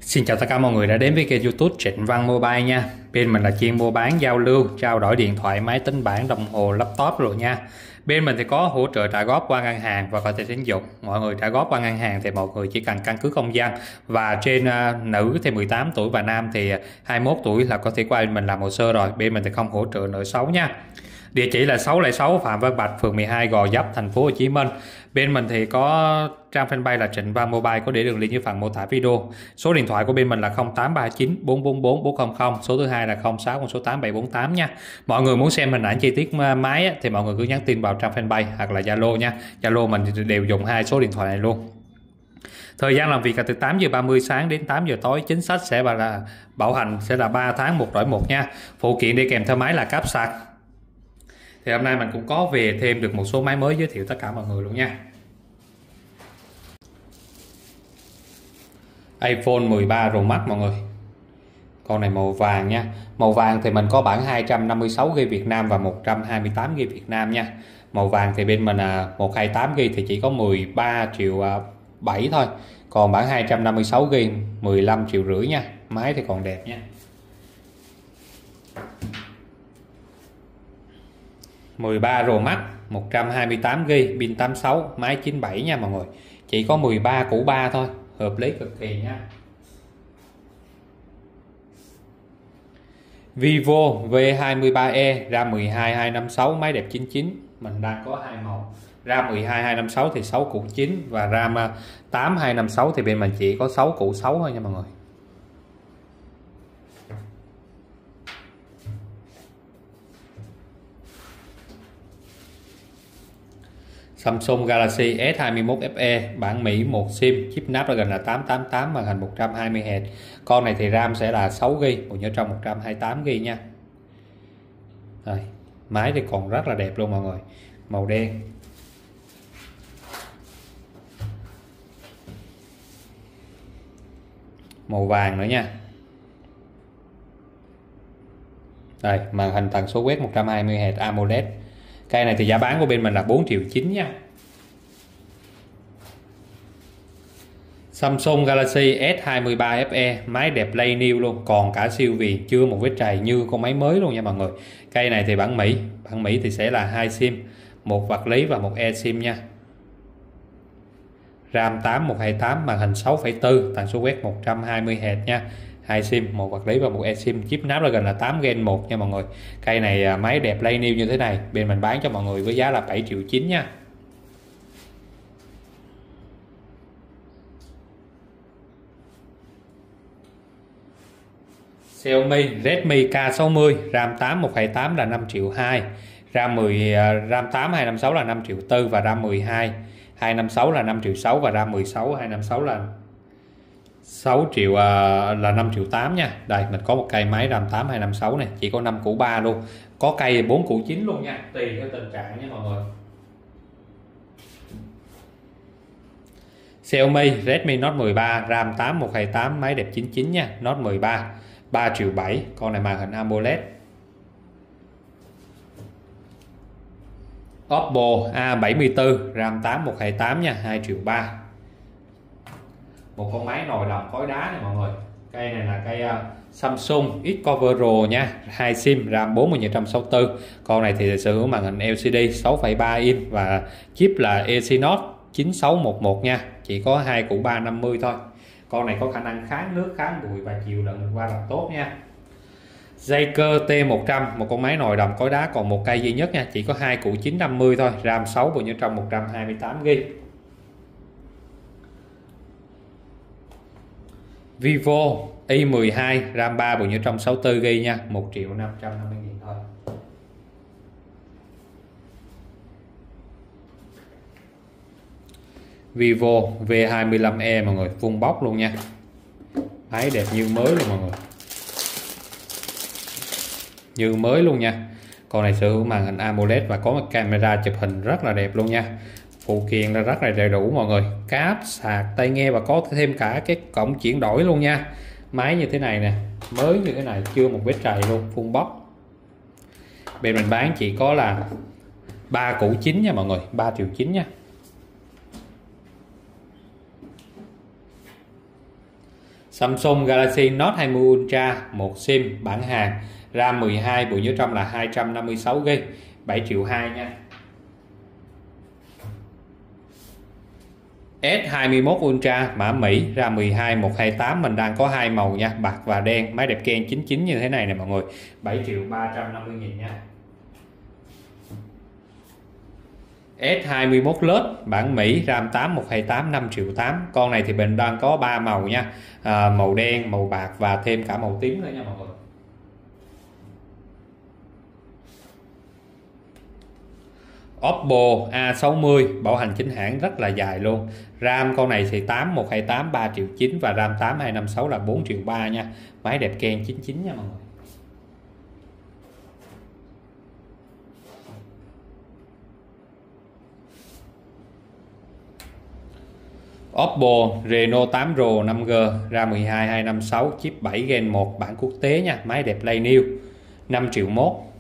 Xin chào tất cả mọi người đã đến với kênh YouTube Trịnh Văn Mobile nha. Bên mình là chuyên mua bán, giao lưu, trao đổi điện thoại, máy tính bảng, đồng hồ, laptop rồi nha. Bên mình thì có hỗ trợ trả góp qua ngân hàng và có thể tín dụng. Mọi người trả góp qua ngân hàng thì mọi người chỉ cần căn cước công dân, và trên nữ thì 18 tuổi và nam thì 21 tuổi là có thể qua bên mình làm hồ sơ rồi. Bên mình thì không hỗ trợ nợ xấu nha. Địa chỉ là 606 Phạm Văn Bạch, phường 12, Gò Vấp, thành phố Hồ Chí Minh. Bên mình thì có trang fanpage là Trịnh Văn Mobile, có để đường link dưới phần mô tả video. Số điện thoại của bên mình là 0839 444 400, số thứ hai là 06 con số 8748 nha. Mọi người muốn xem hình ảnh chi tiết máy thì mọi người cứ nhắn tin vào trang fanpage hoặc là Zalo nha. Zalo mình thì đều dùng hai số điện thoại này luôn. Thời gian làm việc là từ 8:30 sáng đến 8 giờ tối. Chính sách sẽ là bảo hành sẽ là 3 tháng 1 đổi 1 nha. Phụ kiện đi kèm theo máy là cáp sạc. Thì hôm nay mình cũng có về thêm được một số máy mới giới thiệu tất cả mọi người luôn nha. iPhone 13 Pro Max mọi người. Con này màu vàng nha. Màu vàng thì mình có bản 256GB Việt Nam và 128GB Việt Nam nha. Màu vàng thì bên mình là 128GB thì chỉ có 13,7 triệu thôi. Còn bản 256GB 15,5 triệu nha. Máy thì còn đẹp nha. Mười3 Pro Max 128GB, pin 86, máy 97 nha mọi người. Chỉ có 13 củ 3 thôi, hợp lý cực kỳ nha. Vivo V23e, RAM 12 256, máy đẹp 99. Mình đang có hai màu. RAM 12 256 thì 6 củ 9 và RAM 8 256 thì bên mình chỉ có 6 củ 6 thôi nha mọi người. Samsung Galaxy S21 FE, bản Mỹ, 1 SIM, chip Snapdragon là 888, màn hình 120Hz. Con này thì RAM sẽ là 6GB, bộ nhớ trong 128GB nha. Rồi, máy thì còn rất là đẹp luôn mọi người. Màu đen. Màu vàng nữa nha. Đây, màn hình tần số quét 120Hz AMOLED. Cây này thì giá bán của bên mình là 4,9 triệu nha. Samsung Galaxy S23 FE, máy đẹp play new luôn, còn cả siêu viền, chưa một vết trầy như con máy mới luôn nha mọi người. Cây này thì bản Mỹ thì sẽ là 2 SIM, một vật lý và một eSIM nha. RAM 8 128, màn hình 6,4, tần số quét 120Hz nha. 2 SIM, một vật lý và một eSIM, chip Snapdragon là 8 Gen 1 nha mọi người. Cây này máy đẹp play new như thế này, bên mình bán cho mọi người với giá là 7,9 triệu nha. Xiaomi Redmi K60, RAM 8 128 là 5,2 triệu, RAM 8 256 là 5,4 triệu và RAM 12 256 là 5,6 triệu và RAM 16 256 là 6 triệu là 5,8 triệu nha. Đây mình có một cây máy RAM 8 256 này, chỉ có 5 củ 3 luôn, có cây 4 củ 9 luôn nha, tùy theo tình trạng nha mọi người. Xiaomi Redmi Note 13, RAM 8 128, máy đẹp 99 nha. Note 13 3,7 triệu, con này màn hình AMOLED. Oppo A74, RAM 8 128 nha, 2,3 triệu. Một con máy nồi đồng khói đá này mọi người. Cây này là cây Samsung Xcover Pro nha, 2 SIM, RAM 4064. Con này thì sở hữu màn hình LCD 6,3 inch và chip là Exynos 9611 nha, chỉ có 2 củ 350 thôi. Con này có khả năng kháng nước, kháng bụi và chịu đựng qua là tốt nha. Jaker T100, một con máy nồi đồng khói đá, còn một cây duy nhất nha, chỉ có 2 củ 950 thôi, RAM 6, bộ nhớ trong 128GB. Vivo Y12, RAM 3, bộ nhớ trong 64GB nha, 1.550.000 thôi. Vivo V25e mọi người, vuông bóc luôn nha. Máy đẹp như mới luôn mọi người. Như mới luôn nha. Con này sở hữu màn hình AMOLED và có một camera chụp hình rất là đẹp luôn nha. Phụ kiện là rất là đầy đủ mọi người, cáp, sạc, tai nghe và có thêm cả cái cổng chuyển đổi luôn nha. Máy như thế này nè, mới như thế này, chưa một vết trầy luôn, full box. Bên mình bán chỉ có là 3 củ 9 nha mọi người, 3,9 triệu nha. Samsung Galaxy Note 20 Ultra, một SIM, bản Hàn, RAM 12, bộ nhớ trong là 256GB, 7,2 triệu nha. S21 Ultra mã Mỹ, RAM 12, 128, mình đang có hai màu nha, bạc và đen, máy đẹp ken 99 như thế này nè mọi người, 7.350.000 nha. S21 Plus bản Mỹ, RAM 8, 128, 5.800.000. Con này thì mình đang có 3 màu nha, màu đen, màu bạc và thêm cả màu tím nữa nha mọi người. Oppo A60 bảo hành chính hãng rất là dài luôn. RAM con này thì 8, 128, 3.900.000 và RAM 8 256 là 4.300.000 nha. Máy đẹp ken 99 nha mọi người. Oppo Reno 8 Pro 5G, RAM 12 256, chip 7 Gen 1 bản quốc tế nha, máy đẹp Play New, 5.1 triệu.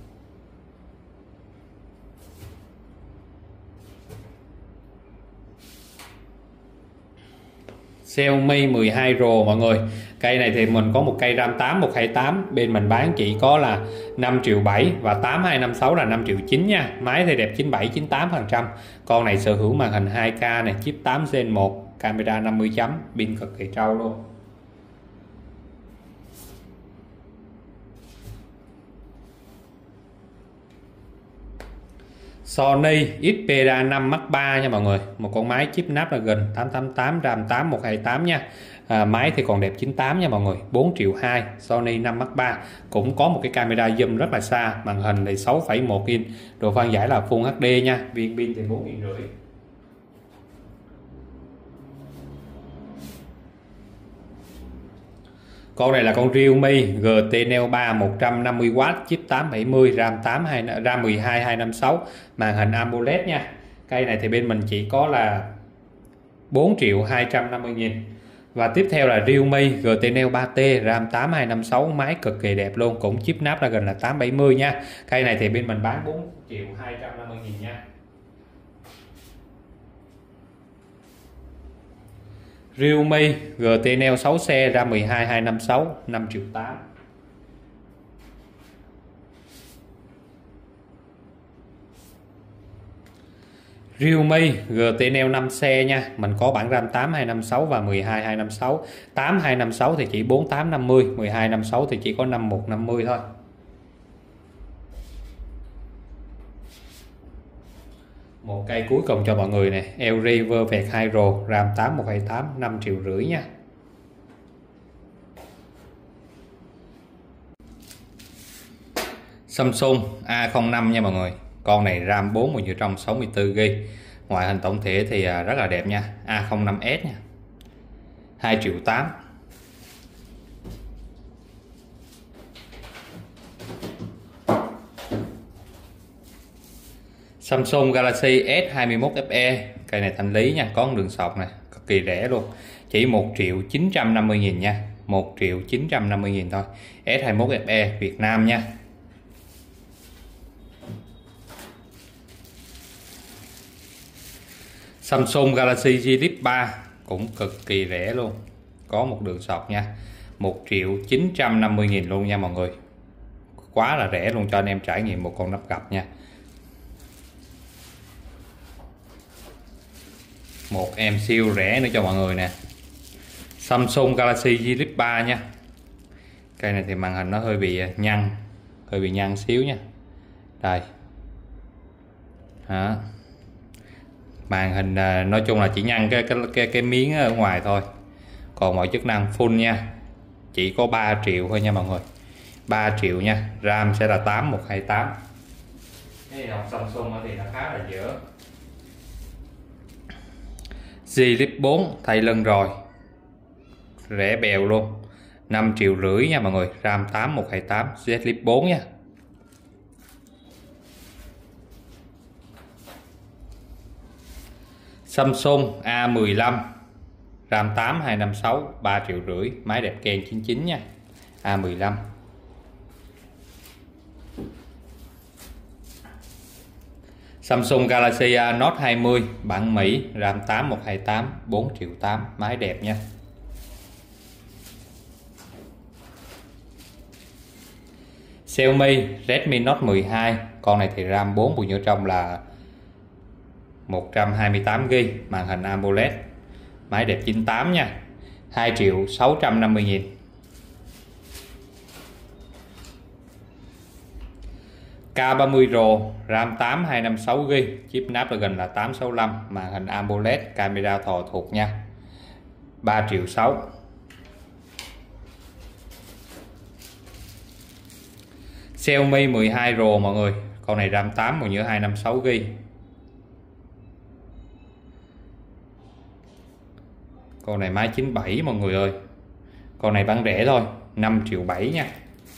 Xiaomi 12 Pro mọi người. Cây này thì mình có một cây RAM 8 128, bên mình bán chỉ có là 5.7 triệu và 8256 là 5.9 triệu nha. Máy thì đẹp 97-98%. Con này sở hữu màn hình 2K này, chip 8 Gen 1, camera 50 chấm, pin cực kỳ trâu luôn. Sony Xperia 5 Mark III nha mọi người, một con máy chip Snapdragon 888, RAM 8 128 nha. Máy thì còn đẹp 98 nha mọi người, 4.2 triệu. Sony 5 Mark III cũng có một cái camera zoom rất là xa, màn hình thì 6,1 inch, độ phân giải là Full HD nha, viên pin thì 4.500. Con này là con Realme GT Neo 3 150W, chip 870, RAM 12 256, màn hình AMOLED nha. Cây này thì bên mình chỉ có là 4.250.000. Và tiếp theo là Realme GT Neo 3T, RAM 8 256, máy cực kỳ đẹp luôn, cũng chip Snapdragon là 870 nha. Cây này thì bên mình bán 4.250.000 nha. Realme GT Neo 6C, RAM 12 256, 5.8 triệu. Realme GT Neo 5C nha, mình có bản RAM 8 256 và 12 256. 8 256 thì chỉ 4850, 12 56 thì chỉ có 5150 thôi. Một cây cuối cùng cho mọi người này, LG Vervet Hydro, RAM 8 128, 5.5 triệu nha. Samsung A05 nha mọi người. Con này RAM 4 bộ nhớ trong 64GB. Ngoại hình tổng thể thì rất là đẹp nha. A05s nha, 2.8 triệu. Samsung Galaxy S21 FE, cây này thanh lý nha, có đường sọc này, cực kỳ rẻ luôn, chỉ 1.950.000 nha, 1.950.000 thôi. S21 FE Việt Nam nha. Samsung Galaxy Z Flip 3 cũng cực kỳ rẻ luôn, có một đường sọc nha, 1.950.000 luôn nha mọi người, quá là rẻ luôn cho anh em trải nghiệm một con nắp gập nha. Một em siêu rẻ nữa cho mọi người nè, Samsung Galaxy Z Flip 3 nha. Cây này thì màn hình nó hơi bị nhăn xíu nha, đây đó. Màn hình nói chung là chỉ nhăn cái miếng ở ngoài thôi, còn mọi chức năng full nha, chỉ có 3 triệu thôi nha mọi người, 3 triệu nha. RAM sẽ là 8 128. Cái dòng Samsung thì nó khá là dở. Z Flip 4 thay lưng rồi, rẻ bèo luôn, 5.5 triệu nha mọi người, RAM 8 128, Z Flip 4 nha. Samsung A15, RAM 8 256, 3.5 triệu, máy đẹp ken 99 nha. A15. Samsung Galaxy Note 20 bản Mỹ, RAM 8 128, 4.8 triệu, máy đẹp nha. Xiaomi Redmi Note 12, con này thì RAM 4, bộ nhớ trong là 128GB, màn hình AMOLED, máy đẹp 98 nha, 2.650.000. K30 Pro, RAM 8, 256GB, chip Snapdragon là 865, màn hình AMOLED, camera thò thuộc nha, 3.600.000. Xiaomi 12 Pro mọi người, con này RAM 8, bộ nhớ 256GB. Con này máy 97 mọi người ơi. Con này bán rẻ thôi, 5.700.000 nha.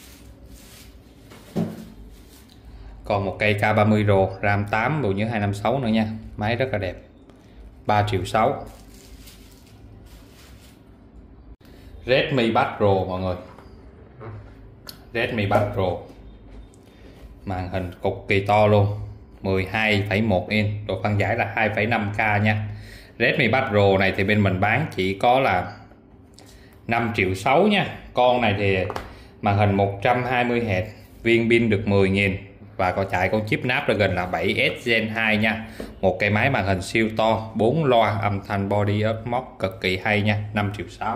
Còn một cây K30 Pro, RAM 8, bộ nhớ 256 nữa nha, máy rất là đẹp, 3.600.000. Redmi Buds Pro mọi người, Redmi Buds Pro, màn hình cực kỳ to luôn, 12,1 inch, độ phân giải là 2,5K nha. Redmi Buds Pro này thì bên mình bán chỉ có là 5.600.000 nha. Con này thì màn hình 120Hz, viên pin được 10.000 và có chạy con chip Snapdragon là 7S Gen 2 nha. Một cái máy màn hình siêu to, 4 loa, âm thanh body up móc cực kỳ hay nha, 5.600.000.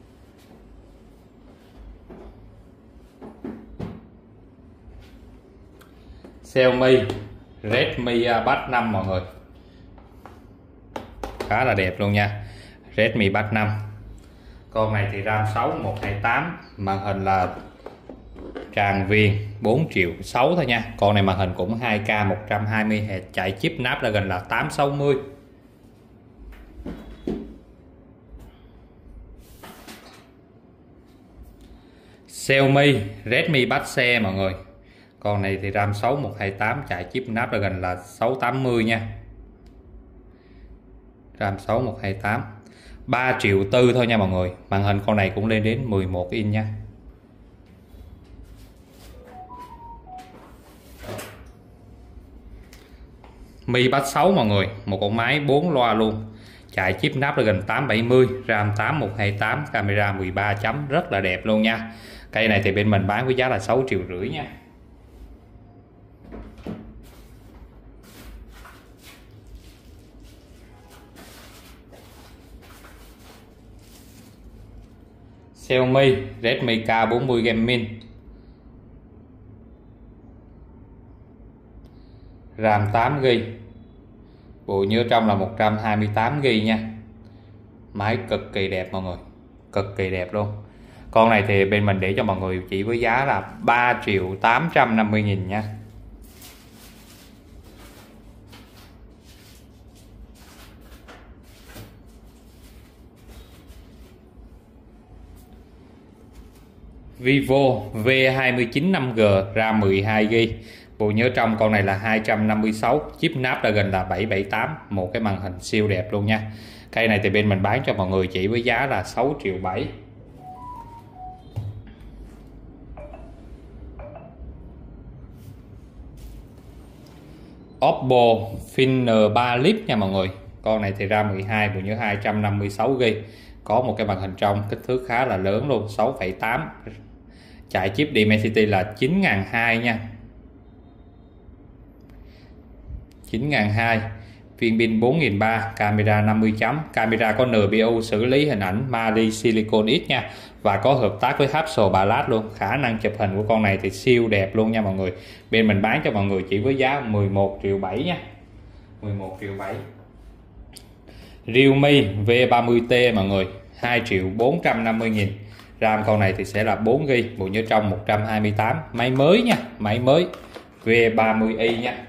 Xiaomi Redmi Buds 5 mọi người, khá là đẹp luôn nha. Redmi Buds 5, con này thì RAM 6, 128, màn hình là tràn viền, 4.600.000 thôi nha. Con này màn hình cũng 2K 120Hz, chạy chip Snapdragon là 860. Xiaomi Redmi Buds xe mọi người, con này thì RAM 6, 128, chạy chip Snapdragon là 680 nha. RAM 6, 128, 3.400.000 thôi nha mọi người. Màn hình con này cũng lên đến 11 inch nha. Mi Bud 6 mọi người, một con máy 4 loa luôn, chạy chip Snapdragon 870, RAM 8, 128, camera 13 chấm, rất là đẹp luôn nha. Cây này thì bên mình bán với giá là 6.500.000 nha. Xiaomi Redmi K40 Gaming, RAM 8GB, bộ nhớ trong là 128GB nha. Máy cực kỳ đẹp mọi người, cực kỳ đẹp luôn. Con này thì bên mình để cho mọi người chỉ với giá là 3.850.000 nha. Vivo V29 5G, RAM 12GB, bộ nhớ trong con này là 256, chip Snapdragon là 778, một cái màn hình siêu đẹp luôn nha. Cây này thì bên mình bán cho mọi người chỉ với giá là 6.700.000. Oppo Find 3 Lite nha mọi người, con này thì RAM 12, bộ nhớ 256GB, có một cái màn hình trong kích thước khá là lớn luôn, 6,8, chạy chip Dimensity là 9.200 nha, 9.200, viên pin 4.300, camera 50 chấm, camera có NPU xử lý hình ảnh Mali Silicon X nha, và có hợp tác với Hasselblad luôn. Khả năng chụp hình của con này thì siêu đẹp luôn nha mọi người. Bên mình bán cho mọi người chỉ với giá 11.700.000 nha, 11.700.000. Realme V30T mọi người, 2.450.000, RAM con này thì sẽ là 4GB, bộ nhớ trong 128, máy mới nha, máy mới V30i nha.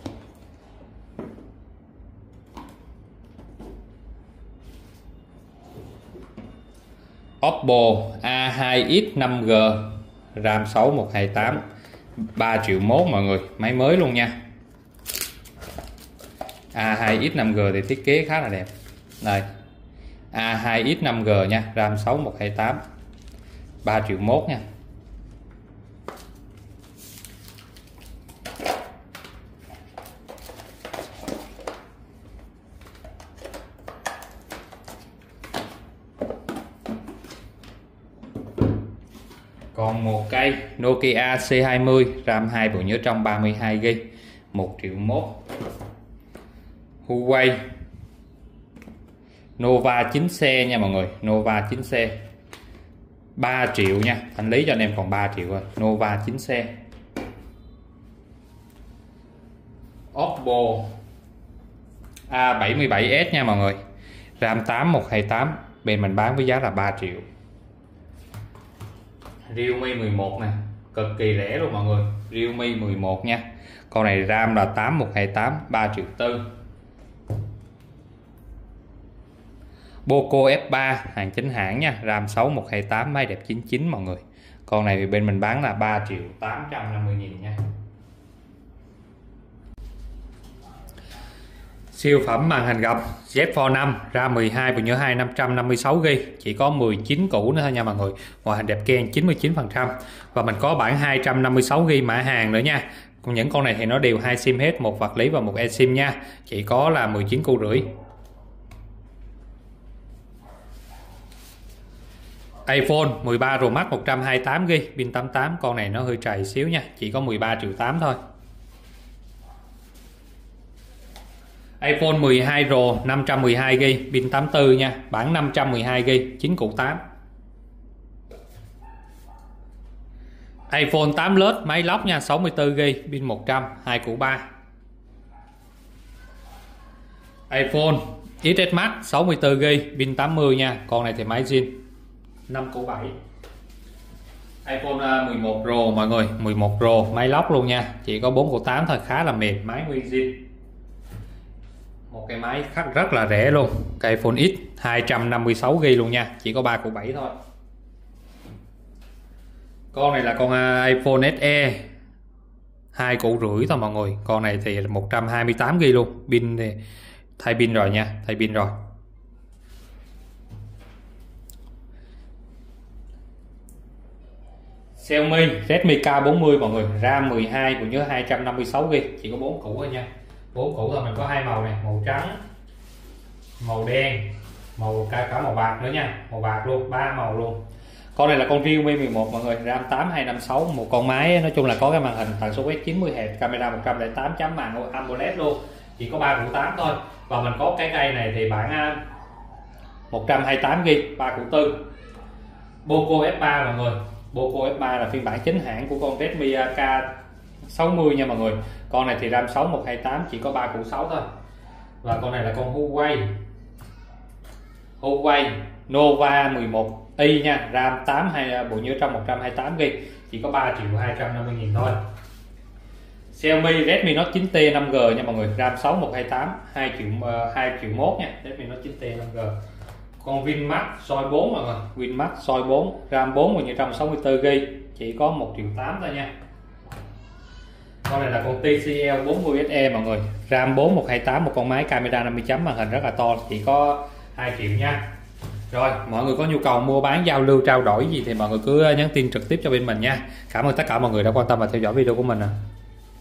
Oppo A2X 5G, RAM 6, 128, 3.100.000 mọi người, máy mới luôn nha. A2X 5G thì thiết kế khá là đẹp. Đây, A2X 5G nha, RAM 6, 128, 3.100.000 nha. Còn một cây Nokia C20 RAM 2 bộ nhớ trong 32GB 1 triệu mốt. Huawei Nova 9C nha mọi người, Nova 9C 3 triệu nha, thanh lý cho anh em còn 3 triệu rồi. Nova 9C. Oppo A77s nha mọi người, RAM 8 128, bên mình bán với giá là 3 triệu. Realme 11 nè, cực kỳ rẻ luôn mọi người, Realme 11 nha. Con này RAM là 8 128, 3 triệu tư. Poco F3 hàng chính hãng nha, RAM 6 128, máy đẹp 99 mọi người. Con này thì bên mình bán là 3 triệu 850 nghìn nha. Siêu phẩm màn hình gập Z Fold 5 RAM 12 bộ nhớ 2 556GB, chỉ có 19 củ nữa thôi nha mọi người. Ngoại hình đẹp keng 99%, và mình có bản 256GB mã hàng nữa nha. Còn những con này thì nó đều 2 sim hết, một vật lý và một eSIM nha, chỉ có là 19 củ rưỡi. iPhone 13 Pro Max 128GB, pin 88, con này nó hơi trầy xíu nha, chỉ có 13 triệu 8 thôi. iPhone 12 Pro 512GB, pin 84 nha, bản 512GB, 9 củ 8. iPhone 8 Plus máy lóc nha, 64GB, pin 100, 2 củ 3. iPhone XS Max 64GB, pin 80 nha, con này thì máy zin, 5 củ 7. iPhone 11 Pro mọi người, 11 Pro máy lóc luôn nha, chỉ có 4 củ 8 thôi, khá là mềm, máy nguyên zin. Một cái máy rất là rẻ luôn, cái iPhone X 256GB luôn nha, chỉ có 3 củ 7 thôi. Con này là con iPhone SE 2 củ rưỡi thôi mọi người. Con này thì 128GB luôn, pin thì thay pin rồi nha, thay pin rồi. Xiaomi Redmi K40 mọi người, RAM 12 bộ nhớ 256GB, chỉ có 4 củ thôi nha. 4 củ thôi, mình có hai màu này, màu trắng, màu đen, màu cả màu bạc nữa nha, màu bạc luôn, 3 màu luôn. Con này là con Realme 11 mọi người, RAM 8256, một con máy nói chung là có cái màn hình tần số quét 90 Hz, camera 108 chấm màn AMOLED luôn, chỉ có 3 củ 8 thôi. Và mình có cái cây này thì bản 128GB, 3 củ 4. Poco F3 mọi người, Poco F3 là phiên bản chính hãng của con Redmi K60 nha mọi người. Con này thì RAM 6 128, chỉ có 3 củ 6 thôi. Và con này là con Huawei Nova 11i nha, RAM 8 bộ nhớ trong 128GB, chỉ có 3 triệu 250 nghìn thôi. Xiaomi Redmi Note 9T 5G nha mọi người, RAM 6 128, 2 triệu mốt nha, Redmi Note 9T 5G. Con Vinmax soi 4 mọi người, Vinmax soi 4, RAM 4 bộ nhớ trong 64GB, chỉ có 1 triệu 8 thôi nha. Con này là con TCL 40 SE mọi người, RAM 4 128, một con máy camera 50 chấm, màn hình rất là to, chỉ có 2 triệu nha. Rồi, mọi người có nhu cầu mua bán, giao lưu, trao đổi gì thì mọi người cứ nhắn tin trực tiếp cho bên mình nha. Cảm ơn tất cả mọi người đã quan tâm và theo dõi video của mình.